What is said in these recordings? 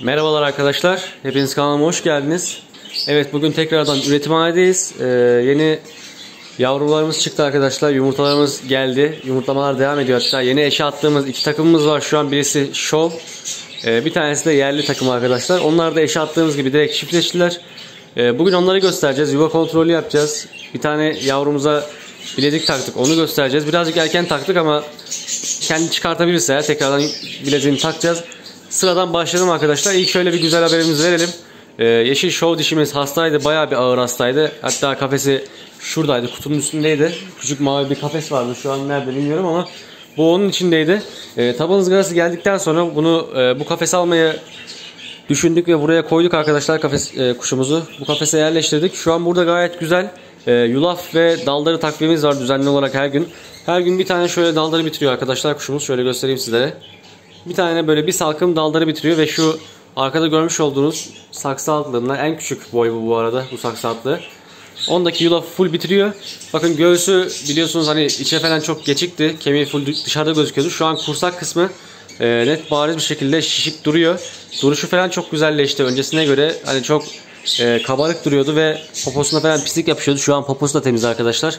Merhabalar arkadaşlar, hepiniz kanalıma hoş geldiniz. Evet, bugün tekrardan üretimhanedeyiz. Yeni yavrularımız çıktı arkadaşlar, yumurtalarımız geldi. Yumurtlamalar devam ediyor. Hatta yeni eşe attığımız iki takımımız var şu an. Birisi Show, bir tanesi de yerli takım arkadaşlar. Onlar da eşe attığımız gibi direkt çiftleştiler. Bugün onları göstereceğiz, yuva kontrolü yapacağız. Bir tane yavrumuza bilezik taktık, onu göstereceğiz. Birazcık erken taktık ama kendi çıkartabilirse tekrardan bileziğini takacağız. Sıradan başlayalım arkadaşlar. İlk şöyle bir güzel haberimizi verelim. Yeşil Show dişimiz hastaydı. Bayağı bir ağır hastaydı. Hatta kafesi şuradaydı. Kutunun üstündeydi. Küçük mavi bir kafes vardı. Şu an nerede bilmiyorum ama bu onun içindeydi. Taban ızgarası geldikten sonra bunu bu kafese almayı düşündük ve buraya koyduk arkadaşlar kuşumuzu. Bu kafese yerleştirdik. Şu an burada gayet güzel yulaf ve daldarı takviyemiz var düzenli olarak her gün. Her gün bir tane şöyle daldarı bitiriyor arkadaşlar kuşumuz. Şöyle göstereyim sizlere. Bir tane böyle bir salkım daldarı bitiriyor ve şu arkada görmüş olduğunuz saksı altlığından en küçük boy bu arada, bu saksı altlığı. Ondaki yulaf full bitiriyor. Bakın göğsü biliyorsunuz hani içe falan çok geçikti. Kemiği full dışarıda gözüküyordu. Şu an kursak kısmı net bariz bir şekilde şişik duruyor. Duruşu falan çok güzelleşti. Öncesine göre hani çok kabarık duruyordu ve poposuna falan pislik yapışıyordu. Şu an poposu da temiz arkadaşlar.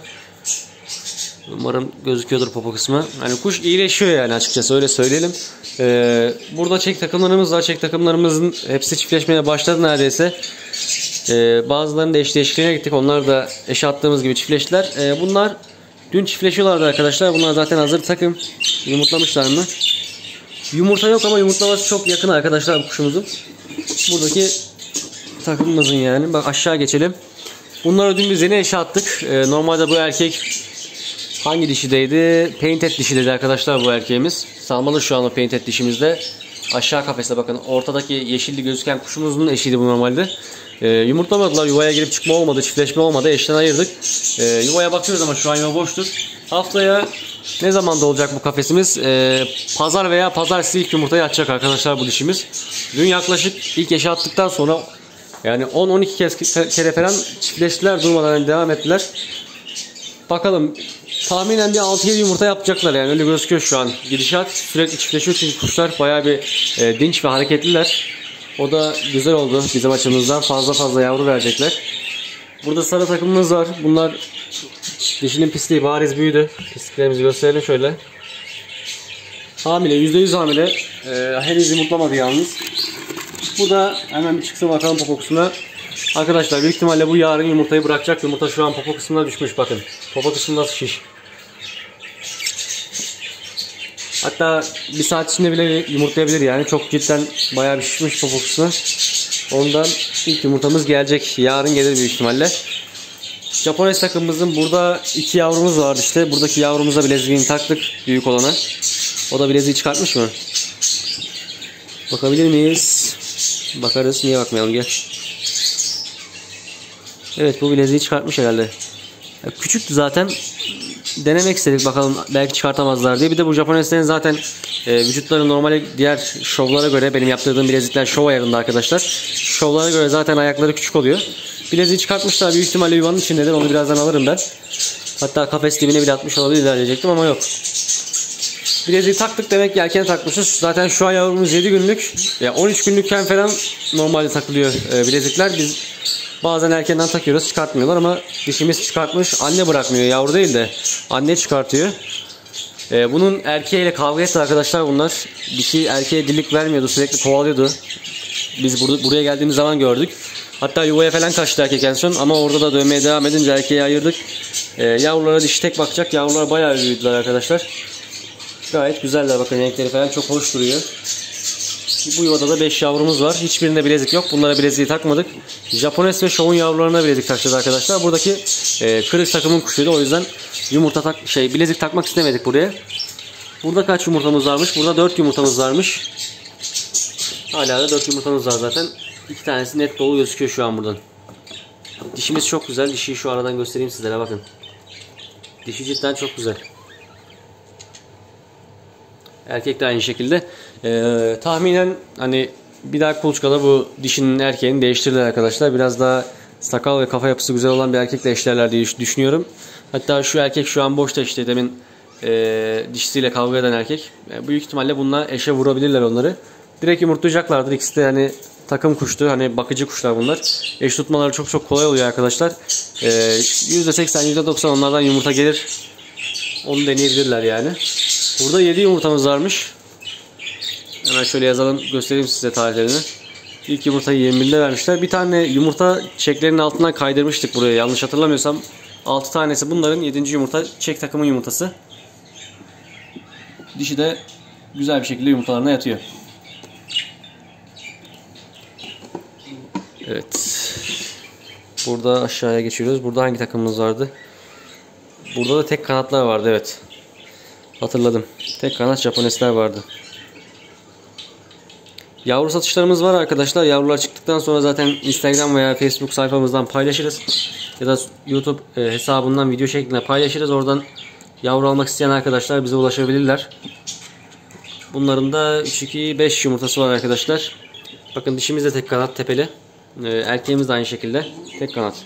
Umarım gözüküyordur popo kısmı. Hani kuş iyileşiyor yani, açıkçası öyle söyleyelim. Burada çek takımlarımız var. Çek takımlarımızın hepsi çiftleşmeye başladı neredeyse. Bazılarının da eş değişikliğine gittik. Onlar da eşe attığımız gibi çiftleştiler. Bunlar dün çiftleşiyorlardı arkadaşlar. Bunlar zaten hazır takım. Yumurtlamışlar mı? Yumurta yok ama yumurtlaması çok yakın arkadaşlar bu kuşumuzun. Buradaki takımımızın yani. Bak aşağı geçelim. Bunları dün biz yeni eşe attık. Normalde bu erkek hangi dişideydi? Painted dişideydi arkadaşlar bu erkeğimiz. Salmalı şu an o painted dişimizde. Aşağı kafeste bakın. Ortadaki yeşilli gözüken kuşumuzun eşiydi bu normalde. Yumurtlamadılar. Yuvaya girip çıkma olmadı. Çiftleşme olmadı. Eşten ayırdık. Yuvaya bakıyoruz ama şu an yuva boştur. Haftaya ne zamanda olacak bu kafesimiz? Pazar veya pazartesi ilk yumurtayı atacak arkadaşlar bu dişimiz. Dün yaklaşık ilk eşe attıktan sonra yani 10-12 kere falan çiftleştiler. Durmadan devam ettiler. Bakalım. Tahminen bir 6-7 yumurta yapacaklar yani, öyle gözüküyor şu an. Gidişat sürekli çiftleşiyor çünkü kuşlar bayağı bir dinç ve hareketliler. O da güzel oldu bizim açımızdan. Fazla yavru verecekler. Burada sarı takımımız var. Bunlar dişinin pisliği bariz büyüdü. Pisliklerimizi gösterelim şöyle. Hamile, %100 hamile. Henüz yumurtlamadı yalnız. Bu da hemen bir çıksın bakalım popo kısmına. Arkadaşlar büyük ihtimalle bu yarın yumurtayı bırakacak. Yumurta şu an popo kısmına düşmüş bakın. Popo kısmı nasıl şiş. Hatta bir saat içinde bile yumurtlayabilir yani. Çok cidden bayağı bir şişmiş popo kısmı. Ondan ilk yumurtamız gelecek. Yarın gelir büyük ihtimalle. Japones takımımızın burada iki yavrumuz vardı işte. Buradaki yavrumuza bileziğini taktık. Büyük olana. O da bileziği çıkartmış mı? Bakabilir miyiz? Bakarız. Niye bakmayalım, gel. Evet, bu bileziği çıkartmış herhalde. Küçüktü zaten. Denemek istedik bakalım belki çıkartamazlar diye. Bir de bu Japoneslerin zaten vücutları normale diğer şovlara göre, benim yaptırdığım bilezikler şov ayarında arkadaşlar. Şovlara göre zaten ayakları küçük oluyor. Bileziği çıkartmışlar, büyük ihtimalle yuvanın içindedir. Onu birazdan alırım ben. Hatta kafes dibine bile atmış olabilirler diyecektim ama yok. Bileziği taktık, demek ki erken takmışız. Zaten şu an yavrumuz 7 günlük. Ya 13 günlükken falan normalde takılıyor bilezikler. Biz bazen erkenden takıyoruz, çıkartmıyorlar ama dişimiz çıkartmış. Anne bırakmıyor, yavru değil de anne çıkartıyor. Bunun erkeğiyle kavga etti arkadaşlar bunlar. Dişi erkeğe dillik vermiyordu, sürekli kovalıyordu. Biz buraya geldiğimiz zaman gördük. Hatta yuvaya falan kaçtı erkek en son ama orada da dövmeye devam edince erkeği ayırdık. Yavrulara dişi tek bakacak. Yavrular bayağı büyüdüler arkadaşlar. Gayet güzeller, bakın renkleri falan çok hoş duruyor. Bu yuvada da 5 yavrumuz var. Hiçbirinde bilezik yok. Bunlara bileziği takmadık. Japones ve Show'un yavrularına bilezik takacağız arkadaşlar. Buradaki kırık takımın kuşuydu. O yüzden bilezik takmak istemedik buraya. Burada kaç yumurtamız varmış? Burada 4 yumurtamız varmış. Hala da 4 yumurtamız var zaten. 2 tanesi net dolu gözüküyor şu an buradan. Dişimiz çok güzel. Dişiyi şu aradan göstereyim sizlere, bakın. Dişi cidden çok güzel. Erkek de aynı şekilde. Tahminen hani bir daha kuluçkada bu dişinin erkeğini değiştirirler arkadaşlar. Biraz daha sakal ve kafa yapısı güzel olan bir erkekle eşlerler diye düşünüyorum. Hatta şu erkek şu an boşta işte, demin dişisiyle kavga eden erkek. Büyük ihtimalle bununla eşe vurabilirler onları. direkt yumurtlayacaklardır. İkisi de hani takım kuştu. Hani bakıcı kuşlar bunlar. Eş tutmaları çok kolay oluyor arkadaşlar. %80 %90 onlardan yumurta gelir. Onu deneyebilirler yani. Burada 7 yumurtamız varmış. Hemen şöyle yazalım, göstereyim size tarihlerini. İlk yumurtayı 21'de vermişler. Bir tane yumurta çeklerinin altından kaydırmıştık buraya. Yanlış hatırlamıyorsam 6 tanesi bunların, 7. yumurta çek takımın yumurtası. Dişi de güzel bir şekilde yumurtalarına yatıyor. Evet. Burada aşağıya geçiyoruz. Burada hangi takımımız vardı? Burada da tek kanatlar vardı, evet. Hatırladım. Tek kanat Japonesler vardı. Yavru satışlarımız var arkadaşlar. Yavrular çıktıktan sonra zaten Instagram veya Facebook sayfamızdan paylaşırız. Ya da YouTube hesabından video şeklinde paylaşırız. Oradan yavru almak isteyen arkadaşlar bize ulaşabilirler. Bunların da 3-2-5 yumurtası var arkadaşlar. Bakın dişimiz de tek kanat tepeli. Erkeğimiz de aynı şekilde tek kanat.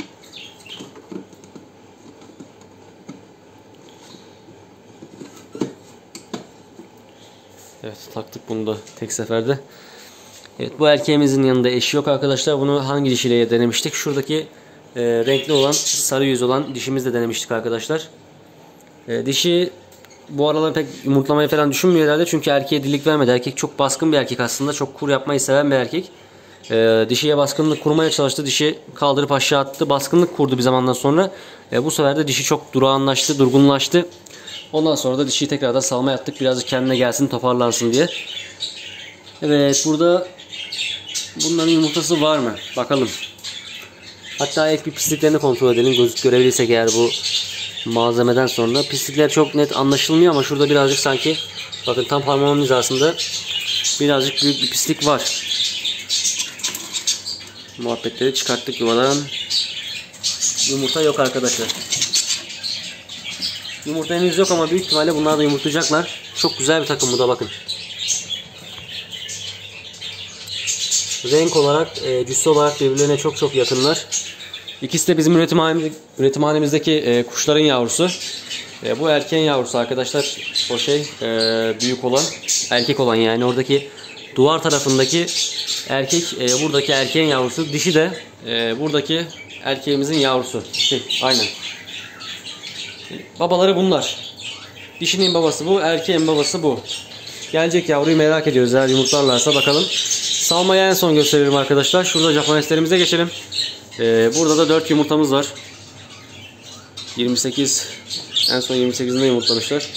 Evet, taktık bunu da tek seferde. Evet, bu erkeğimizin yanında eşi yok arkadaşlar. Bunu hangi dişiyle denemiştik? Şuradaki renkli olan, sarı yüz olan dişimizle denemiştik arkadaşlar. Dişi bu aralar pek yumurtlamayı falan düşünmüyor herhalde. Çünkü erkeğe dilik vermedi. Erkek çok baskın bir erkek aslında. Çok kur yapmayı seven bir erkek. Dişiye baskınlık kurmaya çalıştı. Dişi kaldırıp aşağı attı. Baskınlık kurdu bir zamandan sonra. Bu sefer de dişi çok durağanlaştı, durgunlaştı. Ondan sonra da dişiyi tekrardan salmaya attık. Birazcık kendine gelsin, toparlansın diye. Evet, burada bunların yumurtası var mı? Bakalım. Hatta ilk bir pisliklerini kontrol edelim. Görebilirsek eğer bu malzemeden sonra. Pislikler çok net anlaşılmıyor ama şurada birazcık sanki, bakın tam parmağımın hizasında birazcık büyük bir pislik var. Muhabbetleri çıkarttık yuvadan. Yumurta yok arkadaşlar. Yumurta henüz yok ama büyük ihtimalle bunlar da yumurtlayacaklar. Çok güzel bir takım bu da, bakın. Renk olarak, cüssü olarak birbirlerine çok yakınlar. İkisi de bizim üretimhanemizdeki kuşların yavrusu. Bu erkeğin yavrusu arkadaşlar. O büyük olan, erkek olan yani. Oradaki duvar tarafındaki erkek, buradaki erkeğin yavrusu. Dişi de buradaki erkeğimizin yavrusu. Aynen. Babaları bunlar. Dişinin babası bu, erkeğin babası bu. Gelecek yavruyu merak ediyoruz, eğer yumurtlarlarsa bakalım. Salmayı en son gösteririm arkadaşlar. Şurada Japoneslerimize geçelim. Burada da 4 yumurtamız var. 28, en son 28'inde yumurtlamışlar.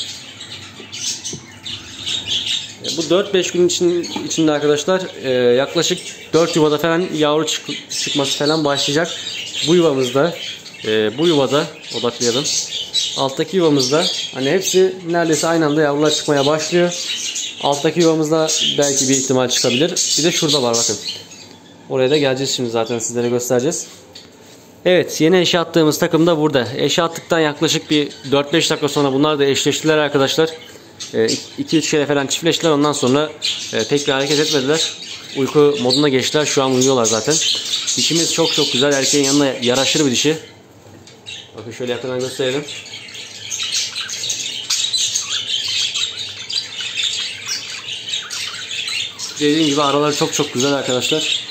Bu 4-5 gün içinde arkadaşlar yaklaşık 4 yuvada falan yavru çıkması falan başlayacak. Bu yuvada odaklayalım. Alttaki yuvamızda hani hepsi neredeyse aynı anda yavrular çıkmaya başlıyor. Alttaki yuvamızda belki bir ihtimal çıkabilir. Bir de şurada var, bakın. Oraya da geleceğiz şimdi, zaten sizlere göstereceğiz. Evet, yeni eşe attığımız takım da burada. Eşe attıktan yaklaşık bir 4-5 dakika sonra bunlar da eşleştiler arkadaşlar. 2-3 kere falan çiftleştiler, ondan sonra pek bir hareket etmediler. Uyku moduna geçtiler, şu an uyuyorlar zaten. Dişimiz çok güzel, erkeğin yanına yaraşır bir dişi. Bakın şöyle yakından gösterelim. Dediğim gibi araları çok güzel arkadaşlar.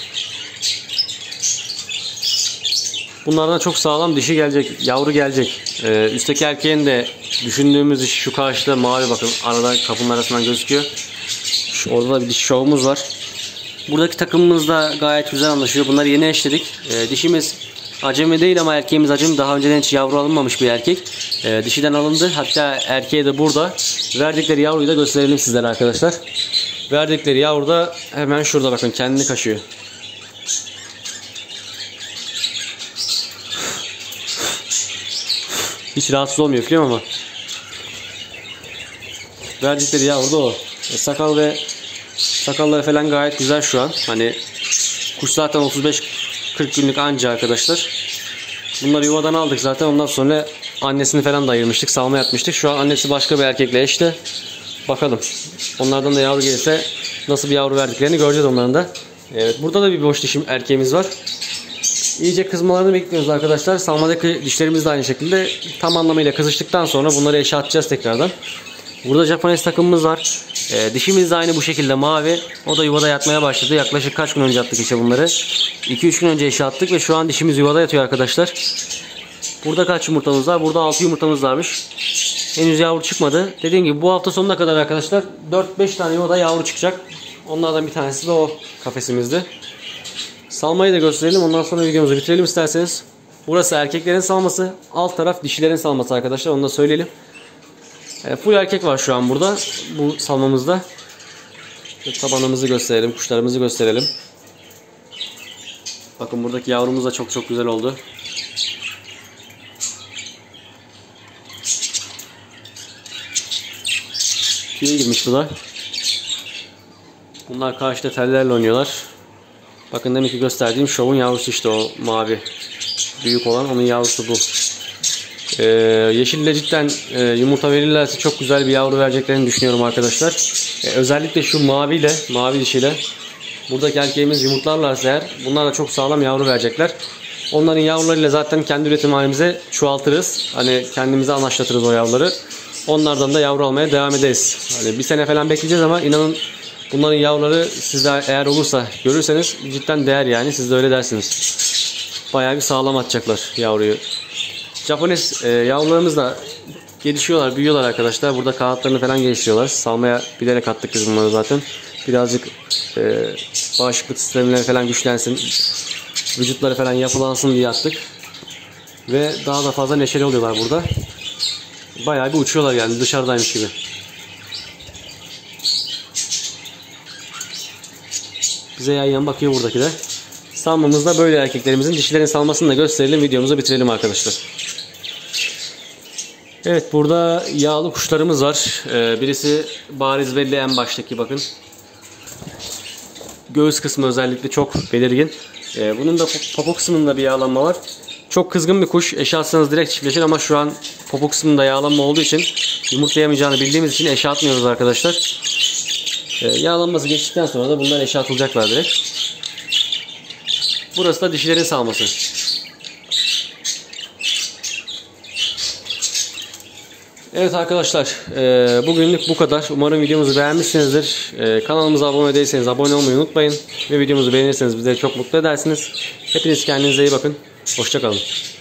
Bunlardan çok sağlam dişi gelecek, yavru gelecek. Üstteki erkeğin de düşündüğümüz dişi şu karşıda mavi, bakın arada kapının arasından gözüküyor. Orada da bir dişi şovumuz var. Buradaki takımımız da gayet güzel anlaşıyor. Bunları yeni eşledik. Dişimiz acemi değil ama erkeğimiz acemi. Daha önceden hiç yavru alınmamış bir erkek. Dişiden alındı. Hatta erkeği de burada. Verdikleri yavruyu da gösterelim sizlere arkadaşlar. Verdikleri yavru da hemen şurada, bakın kendini kaşıyor. Hiç rahatsız olmuyor biliyor musun ama. Verdikleri yavru da o. Sakalları falan gayet güzel şu an. Hani kuş zaten 35-40 günlük anca arkadaşlar. Bunları yuvadan aldık zaten, ondan sonra annesini falan da ayırmıştık, salma yapmıştık. Şu an annesi başka bir erkekle eşti. Bakalım. Onlardan da yavru gelirse nasıl bir yavru verdiklerini göreceğiz onların da. Evet, burada da bir boş dişim erkeğimiz var. İyice kızmalarını bekliyoruz arkadaşlar. Salmadaki dişlerimiz de aynı şekilde tam anlamıyla kızıştıktan sonra bunları eşe atacağız tekrardan. Burada Japones takımımız var. Dişimiz de aynı bu şekilde mavi. O da yuvada yatmaya başladı. Yaklaşık kaç gün önce attık eşe bunları? 2-3 gün önce eşe attık ve şu an dişimiz yuvada yatıyor arkadaşlar. Burada kaç yumurtamız var? Burada 6 yumurtamız varmış. Henüz yavru çıkmadı. Dediğim gibi bu hafta sonuna kadar arkadaşlar 4-5 tane yuvada yavru çıkacak. Onlardan bir tanesi de o kafesimizde. Salmayı da gösterelim. Ondan sonra videomuzu bitirelim isterseniz. Burası erkeklerin salması. Alt taraf dişilerin salması arkadaşlar. Onu da söyleyelim. Full erkek var şu an burada. Bu salmamızda. Tabanımızı gösterelim. Kuşlarımızı gösterelim. Bakın buradaki yavrumuz da çok güzel oldu. Tüye girmiş bu da. Bunlar karşıda tellerle oynuyorlar. Bakın demek ki gösterdiğim şovun yavrusu işte o mavi. Büyük olan onun yavrusu bu. Yeşille cidden yumurta verirlerse çok güzel bir yavru vereceklerini düşünüyorum arkadaşlar. Özellikle şu mavi dişiyle buradaki erkeğimiz yumurtlarlarsa eğer bunlar da çok sağlam yavru verecekler. Onların yavrularıyla zaten kendi üretim halimize çoğaltırız. Hani kendimize anlaşlatırız o yavruları. Onlardan da yavru almaya devam ederiz. Hani bir sene falan bekleyeceğiz ama inanın bunların yavruları sizde eğer olursa görürseniz cidden değer yani. Siz de öyle dersiniz. Bayağı bir sağlam atacaklar yavruyu. Japones yavrularımız da gelişiyorlar, büyüyorlar arkadaşlar. Burada kanatlarını falan geliştiriyorlar. Salmaya bilerek attık biz bunları zaten. Birazcık bağışıklık sistemleri falan güçlensin. Vücutları falan yapılansın diye attık. Ve daha da fazla neşeli oluyorlar burada. Bayağı bir uçuyorlar yani dışarıdaymış gibi. Bize yan yan bakıyor buradaki de. Salmamızda böyle erkeklerimizin. Dişilerin salmasını da gösterelim. Videomuzu bitirelim arkadaşlar. Evet, burada yağlı kuşlarımız var. Birisi bariz belli en baştaki, bakın. Göğüs kısmı özellikle çok belirgin. Bunun da popo kısmında bir yağlanma var. Çok kızgın bir kuş. Eşe atsanız direkt çiftleşir ama şu an popo kısmında yağlanma olduğu için yumurtlayamayacağını bildiğimiz için eşe atmıyoruz arkadaşlar. Yağlanması geçtikten sonra da bunlar eşe atılacaklar direkt. Burası da dişilerin salması. Evet arkadaşlar, bugünlük bu kadar. Umarım videomuzu beğenmişsinizdir. Kanalımıza abone değilseniz abone olmayı unutmayın. Ve videomuzu beğenirseniz bizleri çok mutlu edersiniz. Hepiniz kendinize iyi bakın. Hoşça kalın.